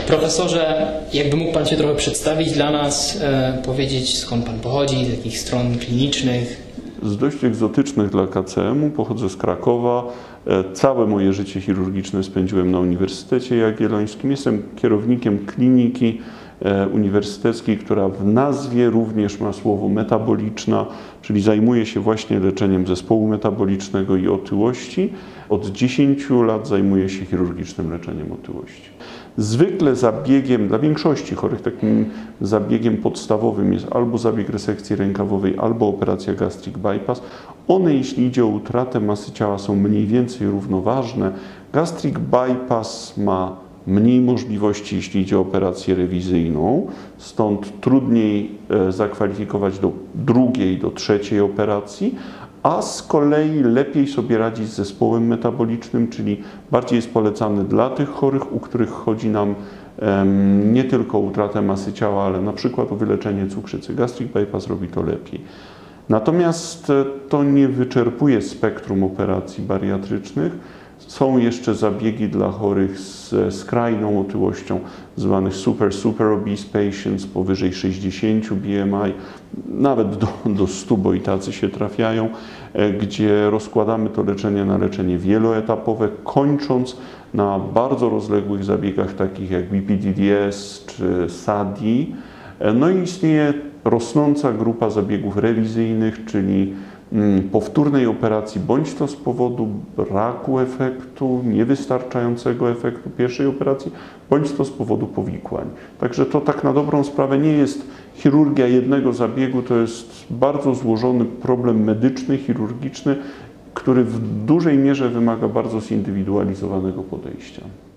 Profesorze, jakby mógł Pan się trochę przedstawić dla nas, powiedzieć, skąd Pan pochodzi, z jakich stron klinicznych? Z dość egzotycznych dla KCM-u, pochodzę z Krakowa. Całe moje życie chirurgiczne spędziłem na Uniwersytecie Jagiellońskim. Jestem kierownikiem kliniki uniwersyteckiej, która w nazwie również ma słowo metaboliczna, czyli zajmuje się właśnie leczeniem zespołu metabolicznego i otyłości. Od 10 lat zajmuję się chirurgicznym leczeniem otyłości. Zwykle zabiegiem, dla większości chorych, takim zabiegiem podstawowym jest albo zabieg resekcji rękawowej, albo operacja gastric bypass. One, jeśli idzie o utratę masy ciała, są mniej więcej równoważne. Gastric bypass ma mniej możliwości, jeśli idzie o operację rewizyjną, stąd trudniej zakwalifikować do drugiej, do trzeciej operacji, a z kolei lepiej sobie radzić z zespołem metabolicznym, czyli bardziej jest polecany dla tych chorych, u których chodzi nam nie tylko o utratę masy ciała, ale na przykład o wyleczenie cukrzycy. Gastric bypass robi to lepiej. Natomiast to nie wyczerpuje spektrum operacji bariatrycznych. Są jeszcze zabiegi dla chorych z skrajną otyłością, zwanych super obese patients, powyżej 60 BMI, nawet do 100, bo i tacy się trafiają, gdzie rozkładamy to leczenie na leczenie wieloetapowe, kończąc na bardzo rozległych zabiegach takich jak BPDDS czy SADI. No i istnieje rosnąca grupa zabiegów rewizyjnych, czyli powtórnej operacji, bądź to z powodu braku efektu, niewystarczającego efektu pierwszej operacji, bądź to z powodu powikłań. Także to tak na dobrą sprawę nie jest chirurgia jednego zabiegu, to jest bardzo złożony problem medyczny, chirurgiczny, który w dużej mierze wymaga bardzo zindywidualizowanego podejścia.